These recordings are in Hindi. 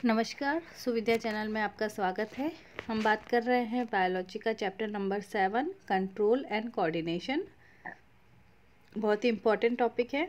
नमस्कार, सुविद्या चैनल में आपका स्वागत है। हम बात कर रहे हैं बायोलॉजी का chapter number 7 control and coordination. बहुत ही इम्पोर्टेंट टॉपिक है।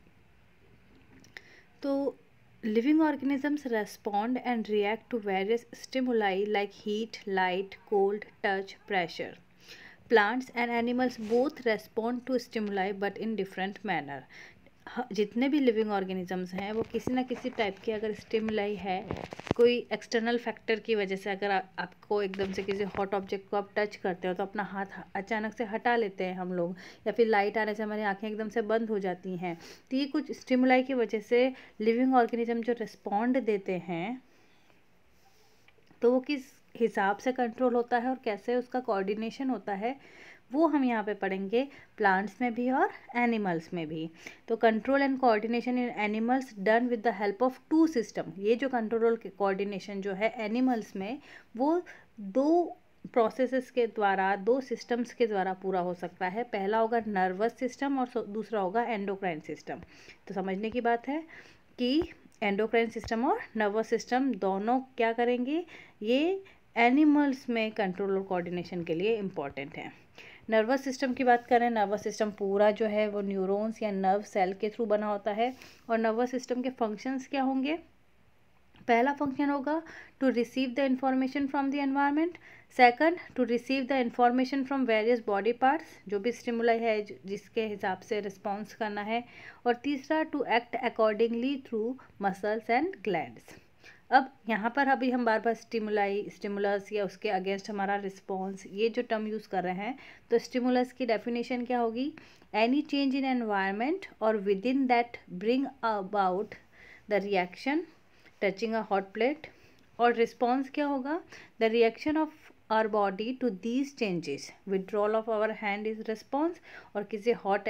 तो living organisms respond and react to various stimuli like heat, light, cold, touch, pressure. Plants and animals both respond to stimuli but in different manner. जितने भी लिविंग ऑर्गेनिजम्स हैं वो किसी ना किसी टाइप के अगर स्टिमुलाई है, कोई एक्सटर्नल फैक्टर की वजह से, अगर आपको एकदम से किसी हॉट ऑब्जेक्ट को आप टच करते हो तो अपना हाथ अचानक से हटा लेते हैं हम लोग, या फिर लाइट आने से हमारी आंखें एकदम से बंद हो जाती हैं। तो ये कुछ स्टिमुलाई की वजह से लिविंग ऑर्गेनिज्म जो रिस्पॉन्ड देते हैं तो वो किस हिसाब से कंट्रोल होता है और कैसे उसका कोऑर्डिनेशन होता है वो हम यहाँ पे पढ़ेंगे, प्लांट्स में भी और एनिमल्स में भी। तो control and coordination in animals done with the help of two system. ये जो कंट्रोल कोऑर्डिनेशन जो है एनिमल्स में, वो दो प्रोसेसेस के द्वारा, दो सिस्टम्स के द्वारा पूरा हो सकता है। पहला होगा नर्वस सिस्टम और दूसरा होगा एंडोक्राइन सिस्टम। तो समझने की बात है कि एंडोक्राइन सिस्टम और नर्वस सिस्टम दोनों क्या करेंगे, ये एनिमल्स में कंट्रोल और कोऑर्डिनेशन के लिए इम्पॉर्टेंट है। नर्वस सिस्टम की बात करें, नर्वस सिस्टम पूरा जो है वो न्यूरॉन्स या नर्व सेल के थ्रू बना होता है। और नर्वस सिस्टम के फंक्शंस क्या होंगे? पहला फंक्शन होगा to receive the information from the environment. Second, to receive the information from various body parts, जो भी स्टिमुलाई है जिसके हिसाब से रिस्पॉन्स करना है। और तीसरा, to act accordingly through muscles and glands. अब यहाँ पर अभी हम बार बार स्टिमुलस या उसके अगेंस्ट हमारा रिस्पॉन्स, ये जो टर्म यूज़ कर रहे हैं, तो स्टिमुलस की डेफिनेशन क्या होगी? एनी चेंज इन एनवायरनमेंट और within that bring about the reaction touching a hot plate. और रिस्पॉन्स क्या होगा? The reaction of our body to these changes. Withdrawal of our hand is response, और किसी हॉट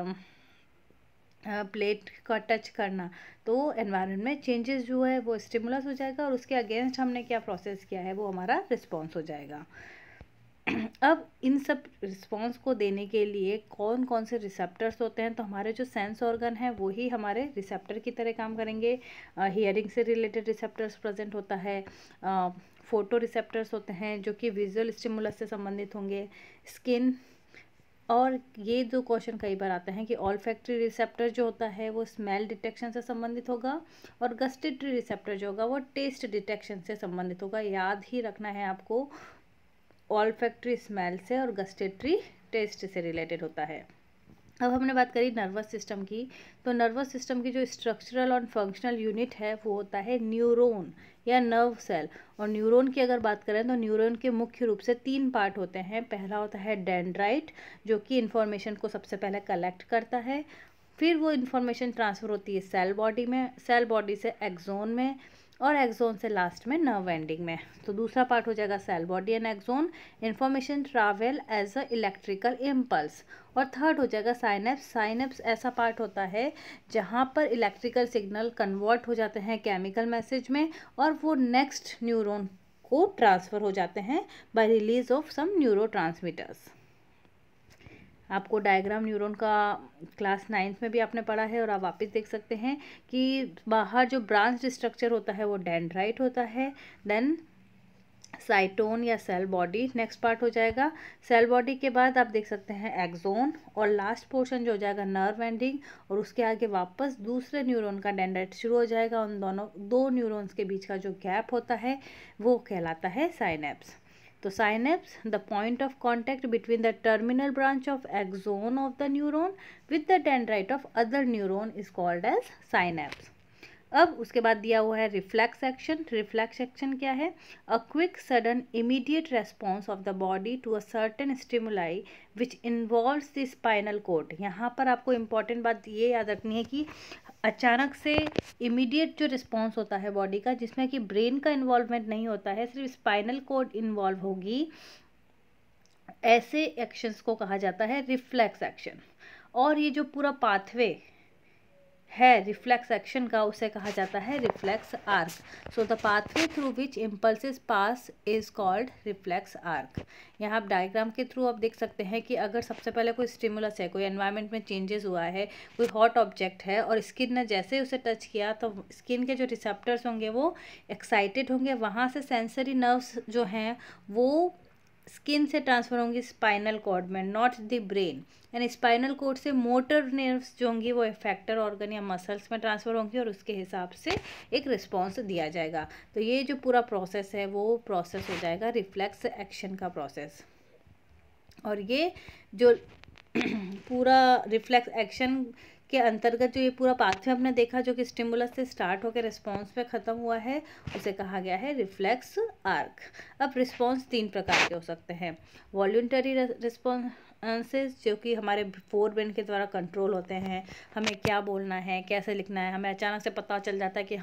प्लेट का टच करना, तो एनवायरनमेंट में चेंजेस जो है वो स्टिमुलस हो जाएगा, और उसके अगेंस्ट हमने क्या प्रोसेस किया है वो हमारा रिस्पॉन्स हो जाएगा। अब इन सब रिस्पॉन्स को देने के लिए कौन कौन से रिसेप्टर्स होते हैं? तो हमारे जो सेंस ऑर्गन है वो ही हमारे रिसेप्टर की तरह काम करेंगे। हियरिंग से रिलेटेड रिसेप्टर्स प्रेजेंट होता है। फोटो रिसेप्टर्स होते हैं जो कि विजुअल स्टिमुलस से संबंधित होंगे। स्किन, और ये जो क्वेश्चन कई बार आता है कि ऑल्फैक्टरी रिसेप्टर जो होता है वो स्मेल डिटेक्शन से संबंधित होगा, और गस्टेटरी रिसेप्टर जो होगा वो टेस्ट डिटेक्शन से संबंधित होगा। याद ही रखना है आपको, ऑल्फैक्टरी स्मेल से और गस्टेटरी टेस्ट से रिलेटेड होता है। अब हमने बात करी नर्वस सिस्टम की, तो नर्वस सिस्टम की जो स्ट्रक्चरल और फंक्शनल यूनिट है वो होता है न्यूरॉन या नर्व सेल। और न्यूरॉन की अगर बात करें तो न्यूरॉन के मुख्य रूप से 3 पार्ट होते हैं। पहला होता है डेंड्राइट, जो कि इन्फॉर्मेशन को सबसे पहले कलेक्ट करता है, फिर वो इन्फॉर्मेशन ट्रांसफ़र होती है सेल बॉडी में, सेल बॉडी से एक्सोन में, और एक्सोन से लास्ट में नर्व एंडिंग में। तो दूसरा पार्ट हो जाएगा cell body and axon, information travel as a electrical impulse. और थर्ड हो जाएगा साइनेप्स। साइनेप्स ऐसा पार्ट होता है जहाँ पर इलेक्ट्रिकल सिग्नल कन्वर्ट हो जाते हैं केमिकल मैसेज में, और वो नेक्स्ट न्यूरॉन को ट्रांसफ़र हो जाते हैं by release of some neurotransmitters. आपको डायग्राम न्यूरॉन का क्लास 9th में भी आपने पढ़ा है, और आप वापस देख सकते हैं कि बाहर जो ब्रांच स्ट्रक्चर होता है वो डेंड्राइट होता है, देन साइटोन या सेल बॉडी नेक्स्ट पार्ट हो जाएगा। सेल बॉडी के बाद आप देख सकते हैं एक्सोन, और लास्ट पोर्शन जो हो जाएगा नर्व एंडिंग, और उसके आगे वापस दूसरे न्यूरॉन का डेंड्राइट शुरू हो जाएगा। उन दोनों दो न्यूरॉन्स के बीच का जो गैप होता है वो कहलाता है साइनेप्स। तो synapse, the point of contact between the terminal branch of axon of the neuron with the dendrite of other neuron is called as synapse. अब उसके बाद दिया हुआ है रिफ्लेक्स एक्शन। रिफ्लेक्स एक्शन क्या है? A quick sudden immediate response of the body to a certain stimuli which involves the spinal cord. यहाँ पर आपको इम्पॉर्टेंट बात ये याद रखनी है कि अचानक से इमीडिएट जो रिस्पॉन्स होता है बॉडी का, जिसमें कि ब्रेन का इन्वॉल्वमेंट नहीं होता है, सिर्फ स्पाइनल कॉर्ड इन्वॉल्व होगी, ऐसे एक्शंस को कहा जाता है रिफ्लेक्स एक्शन। और ये जो पूरा पाथवे है रिफ्लेक्स एक्शन का, उसे कहा जाता है reflex arc. So the pathway through which impulses pass is called reflex arc. यहाँ आप डायग्राम के थ्रू आप देख सकते हैं कि अगर सबसे पहले कोई स्टिमुलस है, कोई एनवायरनमेंट में चेंजेस हुआ है, कोई हॉट ऑब्जेक्ट है और स्किन ने जैसे ही उसे टच किया तो स्किन के जो रिसेप्टर्स होंगे वो एक्साइटेड होंगे, वहाँ से सेंसरी नर्व्स जो हैं वो स्किन से ट्रांसफर होंगी स्पाइनल कॉर्ड में, नॉट द ब्रेन। यानी स्पाइनल कॉर्ड से मोटर नर्व्स जो होंगी वो इफेक्टर ऑर्गन या मसल्स में ट्रांसफर होंगी और उसके हिसाब से एक रिस्पॉन्स दिया जाएगा। तो ये जो पूरा प्रोसेस है वो प्रोसेस हो जाएगा रिफ्लेक्स एक्शन का प्रोसेस। और ये जो पूरा रिफ्लेक्स एक्शन के अंतर्गत जो ये पूरा पाथवे हमने देखा जो कि स्टिमुलस से स्टार्ट होकर रिस्पॉन्स पे ख़त्म हुआ है, उसे कहा गया है रिफ्लेक्स आर्क। अब रिस्पॉन्स 3 प्रकार के हो सकते हैं। वॉल्यूंटरी रिस्पॉन्सेस जो कि हमारे फोर ब्रेन के द्वारा कंट्रोल होते हैं, हमें क्या बोलना है, कैसे लिखना है, हमें अचानक से पता चल जाता है कि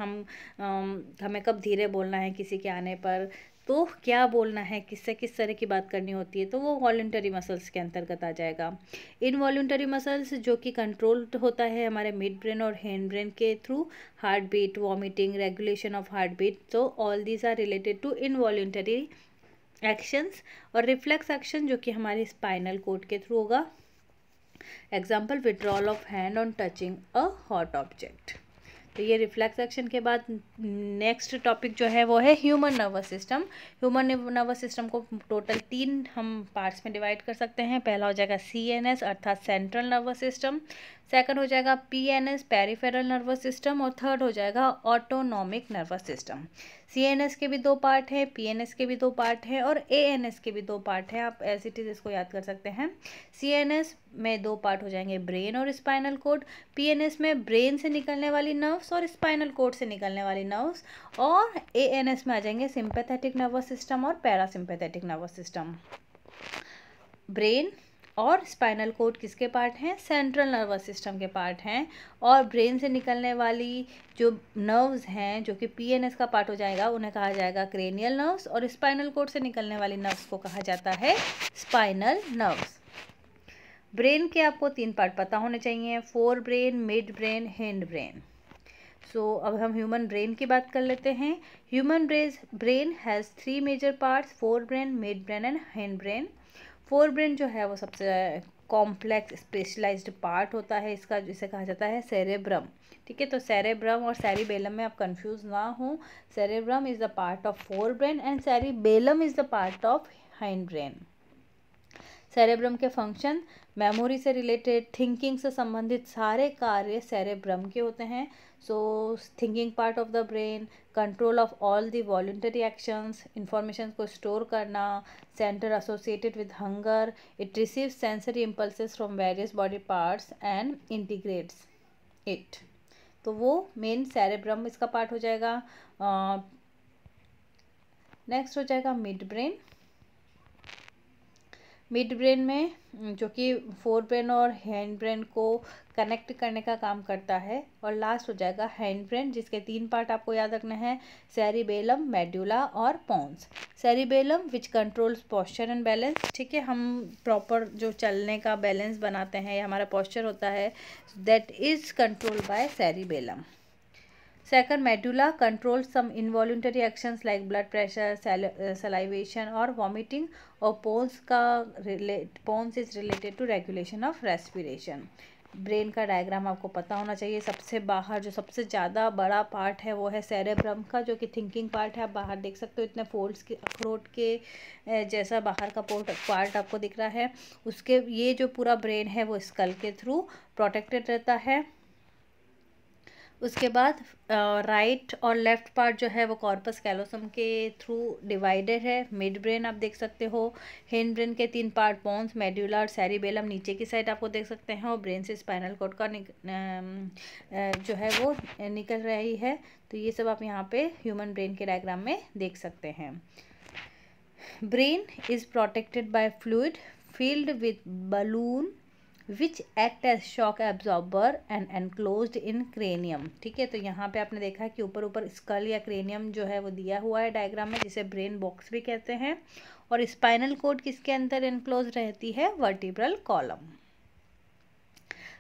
हमें कब धीरे बोलना है किसी के आने पर, तो क्या बोलना है, किससे किस तरह की बात करनी होती है, तो वो वॉल्यूंटरी मसल्स के अंतर्गत आ जाएगा। इनवॉल्यूंटरी मसल्स जो कि कंट्रोल होता है हमारे मिड ब्रेन और हैंड ब्रेन के through, heartbeat, vomiting, regulation of heartbeat, तो all these are related to involuntary actions. और रिफ्लेक्स एक्शन जो कि हमारे स्पाइनल कोड के थ्रू होगा। Example withdrawal of hand on touching a hot object. तो ये रिफ्लेक्स एक्शन के बाद नेक्स्ट टॉपिक जो है वो है human nervous system. Human nervous system को टोटल 3 हम पार्ट्स में डिवाइड कर सकते हैं। पहला हो जाएगा CNS अर्थात सेंट्रल नर्वस सिस्टम, सेकंड हो जाएगा PNS पेरिफेरल नर्वस सिस्टम और थर्ड हो जाएगा ऑटोनॉमिक नर्वस सिस्टम। CNS के भी 2 पार्ट हैं, PNS के भी 2 पार्ट हैं और ANS के भी 2 पार्ट हैं। आप एज इट इज इसको याद कर सकते हैं। CNS में 2 पार्ट हो जाएंगे, ब्रेन और स्पाइनल कोड। PNS में ब्रेन से निकलने वाली नर्व्स और स्पाइनल कोड से निकलने वाली नर्व्स। और ANS में आ जाएंगे सिंपैथेटिक नर्वस सिस्टम और पैरासिम्पैथेटिक नर्वस सिस्टम। ब्रेन और स्पाइनल कोड किसके पार्ट हैं? सेंट्रल नर्वस सिस्टम के पार्ट हैं। और ब्रेन से निकलने वाली जो नर्व्स हैं जो कि PNS का पार्ट हो जाएगा उन्हें कहा जाएगा क्रेनियल नर्व्स, और स्पाइनल कोड से निकलने वाली नर्व्स को कहा जाता है स्पाइनल नर्व्स। ब्रेन के आपको 3 पार्ट पता होने चाहिए, forebrain, midbrain, hindbrain. So अब हम ह्यूमन ब्रेन की बात कर लेते हैं। Human brain has 3 major parts, forebrain, midbrain and hindbrain. Forebrain जो है वो सबसे कॉम्प्लेक्स स्पेशलाइज्ड पार्ट होता है इसका, जिसे कहा जाता है सेरेब्रम। ठीक है, तो सेरेब्रम और सेरिबेलम में आप कंफ्यूज ना हो। Cerebrum is the part of forebrain and cerebellum is the part of hindbrain. Cerebrum के फंक्शन मेमोरी से रिलेटेड, थिंकिंग से संबंधित सारे कार्य सेरेब्रम के होते हैं। So thinking part of the brain, control of all the voluntary actions, information को स्टोर करना, centre associated with hunger, it receives sensory impulses from various body parts and integrates it. तो वो मेन सेरेब्रम इसका पार्ट हो जाएगा। नेक्स्ट हो जाएगा मिड ब्रेन। मिड ब्रेन में जो कि फोर ब्रेन और हैंड ब्रेन को कनेक्ट करने का काम करता है। और लास्ट हो जाएगा हैंड ब्रेन, जिसके 3 पार्ट आपको याद रखना है, सेरिबेलम, मेडुला और pons. Cerebellum which controls posture and balance. ठीक है, हम प्रॉपर जो चलने का बैलेंस बनाते हैं या हमारा पोस्चर होता है, that is controlled by cerebellum. Second, medulla controls some involuntary actions like blood pressure, salivation और vomiting। और pons is related to regulation of respiration। Brain का डायग्राम आपको पता होना चाहिए। सबसे बाहर जो सबसे ज़्यादा बड़ा पार्ट है वो है सेरेब्रम का, जो कि थिंकिंग पार्ट है। आप बाहर देख सकते हो इतने फोल्ड्स के अखरोट के जैसा बाहर का पार्ट आपको दिख रहा है। उसके ये जो पूरा ब्रेन है वो स्कल के थ्रू प्रोटेक्टेड रहता है। उसके बाद राइट और लेफ्ट पार्ट जो है वो कॉर्पस कैलोसम के थ्रू डिवाइडेड है। मिड ब्रेन आप देख सकते हो। हैंड ब्रेन के 3 पार्ट, पोन्स, मेडुला और सेरिबेलम नीचे की साइड आपको देख सकते हैं। और ब्रेन से स्पाइनल कॉर्ड का जो है वो निकल रही है। तो ये सब आप यहाँ पे ह्यूमन ब्रेन के डायग्राम में देख सकते हैं। Brain is protected by fluid filled with balloon which act as shock absorber and enclosed in cranium। ठीक है, तो यहाँ पे आपने देखा है कि ऊपर ऊपर स्कल या क्रेनियम जो है वो दिया हुआ है डायग्राम में, जिसे ब्रेन बॉक्स भी कहते हैं। और स्पाइनल कोड किसके अंदर एनक्लोज रहती है? Vertebral column.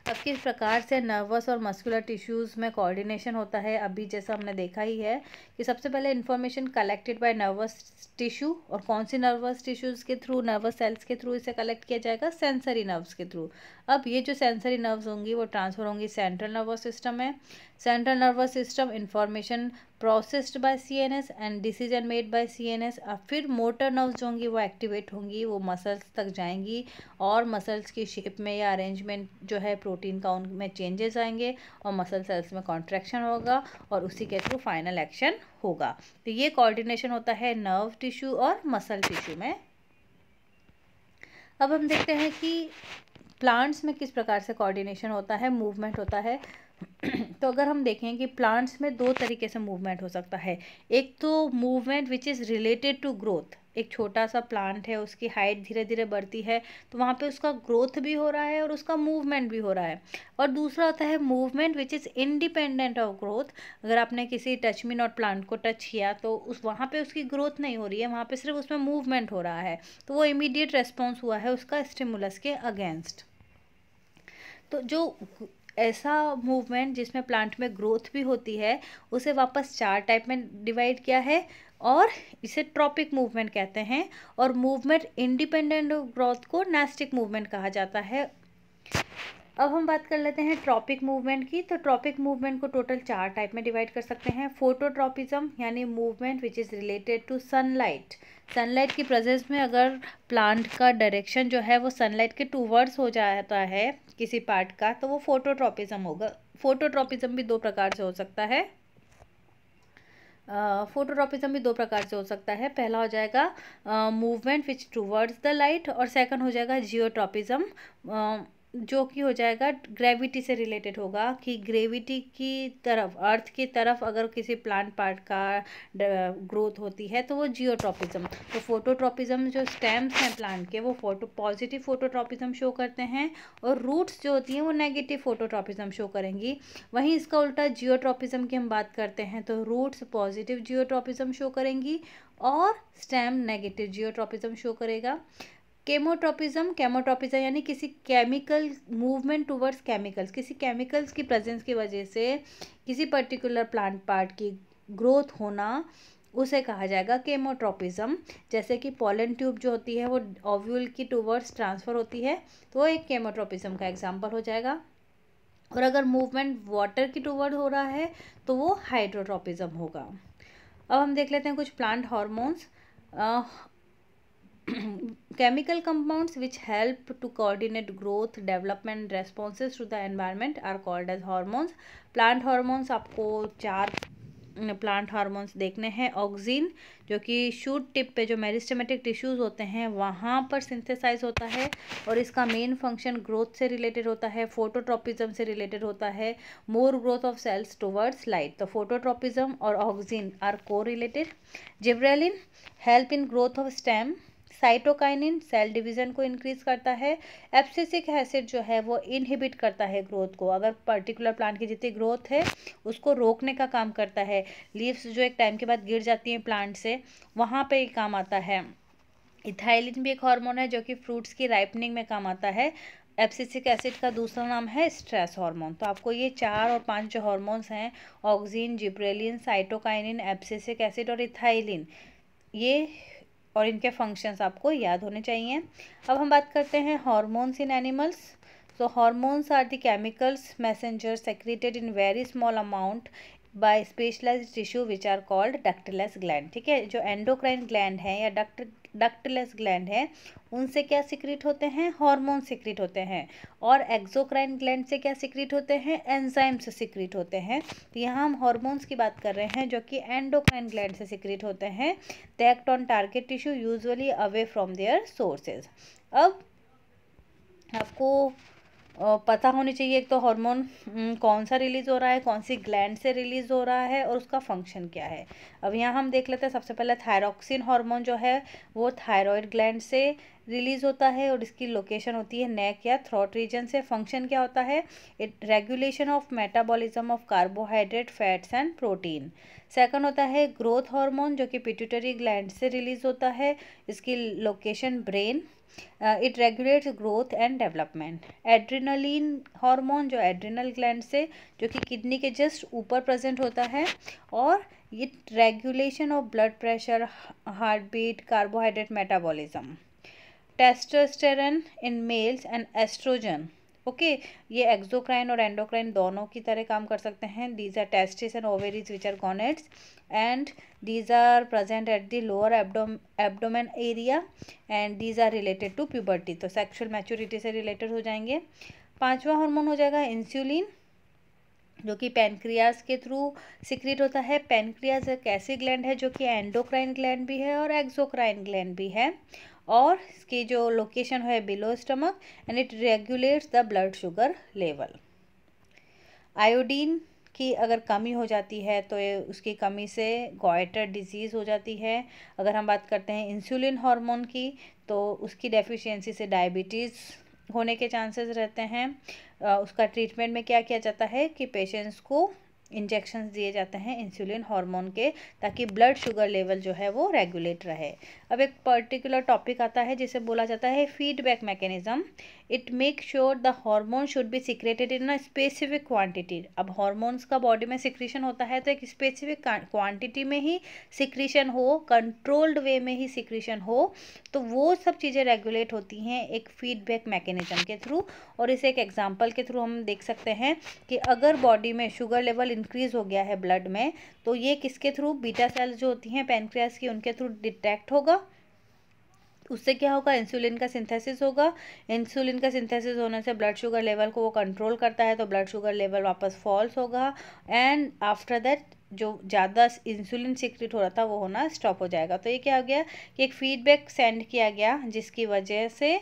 अब किस प्रकार से नर्वस और मस्कुलर टिश्यूज़ में कोऑर्डिनेशन होता है, अभी जैसा हमने देखा ही है कि सबसे पहले information collected by nervous tissue, और कौन सी नर्वस टिश्यूज़ के थ्रू, नर्वस सेल्स के थ्रू इसे कलेक्ट किया जाएगा, सेंसरी नर्व्स के थ्रू। अब ये जो सेंसरी नर्व्स होंगी वो ट्रांसफर होंगी सेंट्रल नर्वस सिस्टम में। Central nervous system information processed by CNS and decision made by CNS. अब फिर मोटर नर्व्स जो होंगी वो एक्टिवेट होंगी, वो मसल्स तक जाएंगी और मसल्स की शेप में या अरेंजमेंट जो है प्रोटीन का उनमें चेंजेस आएंगे और मसल सेल्स में कॉन्ट्रैक्शन होगा और उसी के थ्रू फाइनल एक्शन होगा। तो ये कोऑर्डिनेशन होता है नर्व टिश्यू और मसल टिश्यू में। अब हम देखते हैं कि प्लांट्स में किस प्रकार से कोऑर्डिनेशन होता है, मूवमेंट होता है। तो अगर हम देखें कि प्लांट्स में दो तरीके से मूवमेंट हो सकता है। एक तो movement which is related to growth, एक छोटा सा प्लांट है, उसकी हाइट धीरे धीरे बढ़ती है तो वहाँ पे उसका ग्रोथ भी हो रहा है और उसका मूवमेंट भी हो रहा है। और दूसरा होता है movement which is independent of growth. अगर आपने किसी टच मी नॉट प्लांट को टच किया तो उस वहाँ पे उसकी ग्रोथ नहीं हो रही है, वहाँ पे सिर्फ उसमें मूवमेंट हो रहा है, तो वो इमीडिएट रेस्पॉन्स हुआ है उसका स्टिमुलस के अगेंस्ट। तो जो ऐसा मूवमेंट जिसमें प्लांट में ग्रोथ भी होती है उसे वापस 4 टाइप में डिवाइड किया है और इसे ट्रॉपिक मूवमेंट कहते हैं। और मूवमेंट इंडिपेंडेंट ऑफ ग्रोथ को नेस्टिक मूवमेंट कहा जाता है। अब हम बात कर लेते हैं ट्रॉपिक मूवमेंट की। तो ट्रॉपिक मूवमेंट को टोटल 4 टाइप में डिवाइड कर सकते हैं। फोटोट्रॉपिज्म यानी movement which is related to sunlight. Sunlight की प्रेजेंस में अगर प्लांट का डायरेक्शन जो है वो सनलाइट के टूवर्ड्स हो जाता है किसी पार्ट का तो वो फोटोट्रॉपिज्म होगा। फोटोट्रॉपिज्म भी 2 प्रकार से हो सकता है। फोटोट्रॉपिज्म भी 2 प्रकार से हो सकता है। पहला हो जाएगा movement which towards the light और सेकंड हो जाएगा जियोट्रॉपिज्म जो कि हो जाएगा ग्रेविटी से रिलेटेड होगा कि ग्रेविटी की तरफ, अर्थ की तरफ अगर किसी प्लांट पार्ट का ग्रोथ होती है तो वो जियोट्रॉपिज्म। तो फोटोट्रॉपिज्म जो स्टेम्स हैं प्लांट के वो पॉजिटिव फोटोट्रॉपिज्म शो करते हैं और रूट्स जो होती हैं वो नेगेटिव फोटोट्रॉपिज्म शो करेंगी। वहीं इसका उल्टा जियोट्रॉपिज्म की हम बात करते हैं तो रूट्स पॉजिटिव जियोट्रॉपिज्म शो करेंगी और स्टेम नेगेटिव जियोट्रॉपिज्म शो करेगा। केमोट्रॉपिज्म यानी किसी केमिकल मूवमेंट टूवर्ड्स केमिकल्स, किसी केमिकल्स की प्रेजेंस की वजह से किसी पर्टिकुलर प्लांट पार्ट की ग्रोथ होना उसे कहा जाएगा केमोट्रॉपिज्म। जैसे कि पॉलन ट्यूब जो होती है वो ओव्यूल की टूवर्ड्स ट्रांसफ़र होती है तो वो एक केमोट्रॉपिज्म का एग्जाम्पल हो जाएगा। और अगर मूवमेंट वाटर की टूवर्ड हो रहा है तो वो हाइड्रोट्रॉपिज्म होगा। अब हम देख लेते हैं कुछ plant hormones. Chemical compounds which help to coordinate growth, development, responses to the environment are called as hormones. Plant hormones आपको 4 प्लांट हार्मोन्स देखने हैं। ऑक्सीन जो कि शूट टिप पे जो मेरिस्टेमेटिक टिश्यूज़ होते हैं वहाँ पर सिंथेसाइज होता है और इसका मेन फंक्शन ग्रोथ से रिलेटेड होता है, फोटोट्रॉपिज्म से रिलेटेड होता है, more growth of cells towards light. तो फोटोट्रॉपिज्म और ऑक्सीन आर को related. Gibberellin help in growth of stem. Cytokinin cell division को इंक्रीज करता है। एब्सिसिक एसिड जो है वो इनहिबिट करता है ग्रोथ को। अगर पर्टिकुलर प्लांट की जितनी ग्रोथ है उसको रोकने का काम करता है। लीव्स जो एक टाइम के बाद गिर जाती हैं प्लांट से वहाँ पे काम आता है। इथाइलिन भी एक हार्मोन है जो कि फ्रूट्स की राइपनिंग में काम आता है। एब्सिसिक एसिड का दूसरा नाम है स्ट्रेस हार्मोन। तो आपको ये 4 और 5 जो हार्मोन्स हैं auxin, gibberellin, cytokinin, abscisic acid और इथाइलिन, ये और इनके फंक्शंस आपको याद होने चाहिए। अब हम बात करते हैं hormones in animals. So hormones are the chemicals messenger secreted in very small amount by specialized tissue which are called ductless gland. ठीक है, जो एंडोक्राइन ग्लैंड है या डक्टिलस ग्लैंड है उनसे क्या सिक्रीट होते हैं, हार्मोन सिक्रीट होते हैं। और एक्सोक्राइन ग्लैंड से क्या सिक्रीट होते हैं, एंजाइम्स सिक्रीट होते हैं। तो यहाँ हम हार्मोन्स की बात कर रहे हैं जो कि एंडोक्राइन ग्लैंड से सिक्रीट होते हैं। They act on target tissue usually away from their sources. अब आपको पता होनी चाहिए एक तो हार्मोन कौन सा रिलीज़ हो रहा है, कौन सी ग्लैंड से रिलीज़ हो रहा है और उसका फंक्शन क्या है। अब यहाँ हम देख लेते हैं सबसे पहले थायरॉक्सिन हार्मोन जो है वो थायरॉयड ग्लैंड से रिलीज होता है और इसकी लोकेशन होती है नेक या थ्रोट रीजन से। फंक्शन क्या होता है? It regulation of metabolism of carbohydrate, fats and protein. Second होता है ग्रोथ हार्मोन, जो कि पिट्यूटरी ग्लैंड से रिलीज होता है, इसकी location brain. It regulates growth and development. Adrenaline hormone, जो एड्रिनल ग्लैंड से, जो कि किडनी के जस्ट ऊपर प्रेजेंट होता है, और it regulation of blood pressure, heart beat, carbohydrate metabolism. Testosterone in males and estrogen, okay, ये एक्सोक्राइन और एंडोक्राइन दोनों की तरह काम कर सकते हैं। These are testis and ovaries which are gonads and these are present at the lower abdomen area and these are related to puberty, तो सेक्सुअल मैच्योरिटी से रिलेटेड हो जाएंगे। पांचवा हार्मोन हो जाएगा इंसुलिन, जो कि पैनक्रियाज के थ्रू सिक्रीट होता है। पैनक्रियाज एक ऐसी ग्लैंड है जो कि एंडोक्राइन ग्लैंड भी है और एक्सोक्राइन ग्लैंड भी है, और इसकी जो लोकेशन है below stomach, and it regulates the blood sugar level. Iodine की अगर कमी हो जाती है तो ये उसकी कमी से गॉइटर डिजीज़ हो जाती है। अगर हम बात करते हैं इंसुलिन हार्मोन की, तो उसकी डेफिशिएंसी से डायबिटीज़ होने के चांसेस रहते हैं। उसका ट्रीटमेंट में क्या किया जाता है कि पेशेंट्स को इंजेक्शंस दिए जाते हैं इंसुलिन हार्मोन के, ताकि ब्लड शुगर लेवल जो है वो रेगुलेट रहे। अब एक पर्टिकुलर टॉपिक आता है जिसे बोला जाता है feedback mechanism. It make sure the hormone should be secreted in a specific quantity. अब हार्मोन्स का बॉडी में सिक्रीशन होता है तो एक स्पेसिफिक क्वांटिटी में ही सिक्रीशन हो, कंट्रोल्ड वे में ही सिक्रीशन हो, तो वो सब चीज़ें रेगुलेट होती हैं एक फीडबैक मैकेनिज्म के थ्रू। और इसे एक एग्जांपल के थ्रू हम देख सकते हैं कि अगर बॉडी में शुगर लेवल इंक्रीज हो गया है ब्लड में, तो ये किसके थ्रू, बीटा सेल्स जो होती हैं पैनक्रियास की, उनके थ्रू डिटेक्ट होगा। उससे क्या होगा, इंसुलिन का सिंथेसिस होगा। इंसुलिन का सिंथेसिस होने से ब्लड शुगर लेवल को वो कंट्रोल करता है, तो ब्लड शुगर लेवल वापस फॉल्स होगा, एंड आफ्टर दैट जो ज़्यादा इंसुलिन सिक्रेट हो रहा था वो होना स्टॉप हो जाएगा। तो ये क्या हो गया कि एक फीडबैक सेंड किया गया, जिसकी वजह से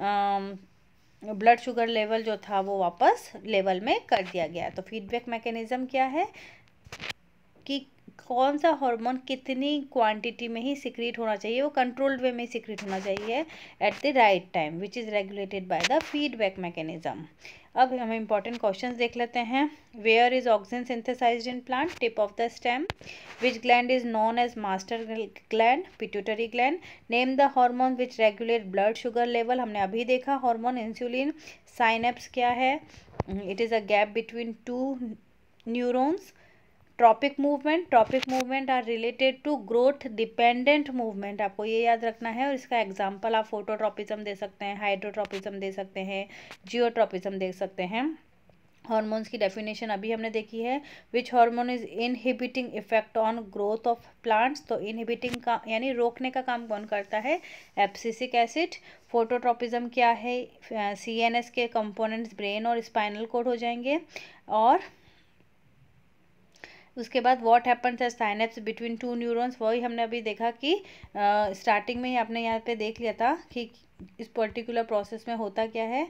ब्लड शुगर लेवल जो था वो वापस लेवल में कर दिया गया। तो फीडबैक मैकेनिज्म क्या है कि कौन सा हार्मोन कितनी क्वांटिटी में ही सिक्रीट होना चाहिए, वो कंट्रोल्ड वे में सिक्रीट होना चाहिए at the right time, which is regulated by the feedback mechanism. अब हम इंपॉर्टेंट क्वेश्चंस देख लेते हैं। Where is auxin synthesized in plant? Tip of the stem. Which gland is known as master gland? Pituitary gland. Name the hormone which regulate blood sugar level, हमने अभी देखा हार्मोन इंसुलिन। साइनेप्स क्या है? It is a gap between two neurons. Tropic movement are related to growth dependent movement, आपको ये याद रखना है। और इसका एग्जांपल आप फोटोट्रॉपिज्म दे सकते हैं, हाइड्रोट्रॉपिज्म दे सकते हैं, जियोट्रॉपिज्म दे सकते हैं। हार्मोन्स की डेफिनेशन अभी हमने देखी है। Which hormone is inhibiting effect on growth of plants? तो इनहिबिटिंग का यानी रोकने का काम कौन करता है? Abscisic acid. फोटोट्रॉपिज्म क्या है? CNS के कंपोनेंट्स ब्रेन और स्पाइनल कोड हो जाएंगे। और उसके बाद what happens as synapse between two neurons, वही हमने अभी देखा कि स्टार्टिंग में ही आपने यहाँ पे देख लिया था कि इस पर्टिकुलर प्रोसेस में होता क्या है।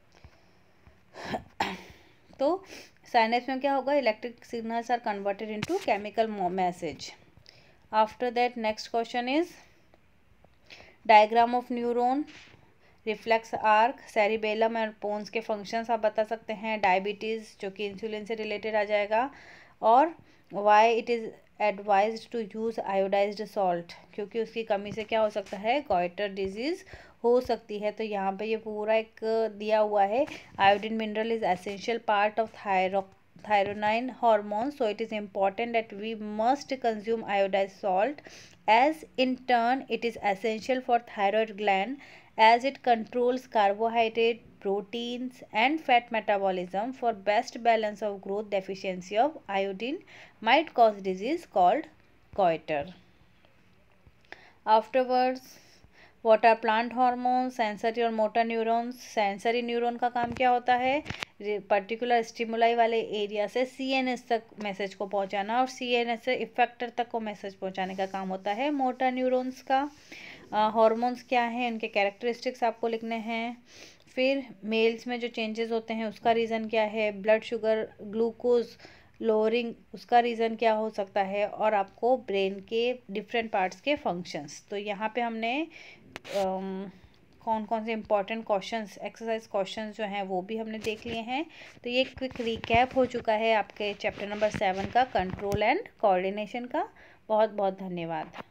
तो साइनेप्स में क्या होगा, electric signals are converted into chemical message. After that next question is diagram of neuron, reflex arc, cerebellum और पोन्स के फंक्शंस आप बता सकते हैं। डायबिटीज़ जो कि इंसुलिन से रिलेटेड आ जाएगा। और why it is advised to use iodized salt, क्योंकि उसकी कमी से क्या हो सकता है, गॉइटर डिजीज़ हो सकती है। तो यहाँ पे ये पूरा एक दिया हुआ है। Iodine mineral is essential part of thyroid hormone, so it is important that we must consume iodized salt, as in turn it is essential for thyroid gland as it controls carbohydrate, proteins and fat metabolism. For best balance of growth, deficiency of iodine might cause disease called goiter. Afterwards, what are plant hormones? Sensory और मोटर न्यूरॉन्स। सेंसरी न्यूरॉन का काम क्या होता है, पर्टिकुलर स्टिमुलाई वाले एरिया से CNS तक मैसेज को पहुंचाना, और CNS से इफेक्टर तक को मैसेज पहुंचाने का काम होता है मोटर न्यूरॉन्स का। हार्मोन्स क्या हैं, उनके कैरेक्टरिस्टिक्स आपको लिखने हैं। फिर मेल्स में जो चेंजेस होते हैं उसका रीज़न क्या है, ब्लड शुगर ग्लूकोज लोअरिंग उसका रीज़न क्या हो सकता है, और आपको ब्रेन के डिफरेंट पार्ट्स के फंक्शंस। तो यहाँ पे हमने कौन कौन से इंपॉर्टेंट क्वेश्चंस, एक्सरसाइज क्वेश्चंस जो हैं वो भी हमने देख लिए हैं। तो ये क्विक रिकैप हो चुका है आपके चैप्टर नंबर 7 का, कंट्रोल एंड कोऑर्डिनेशन का। बहुत बहुत धन्यवाद।